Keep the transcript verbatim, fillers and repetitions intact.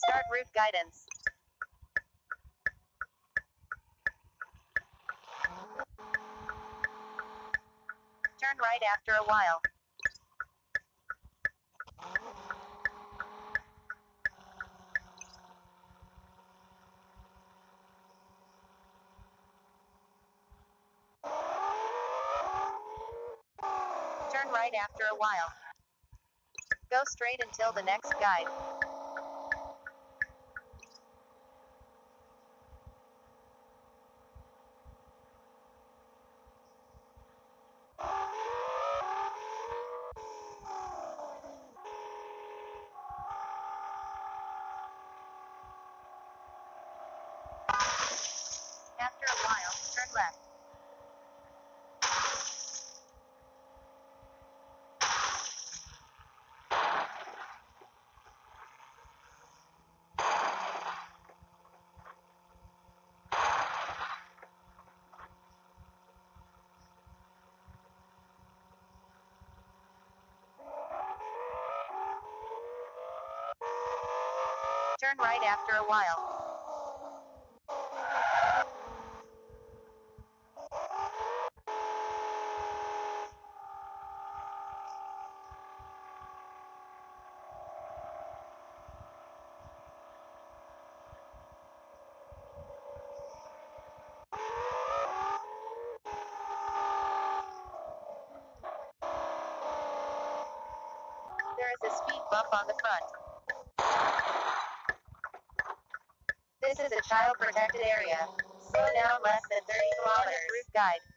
Start route guidance. Turn right after a while. Turn right after a while. Go straight until the next guide. After a while, turn left. Turn right after a while. There is a speed bump on the front. This is a child protected area. Slow down less than thirty kilometers. Route guide.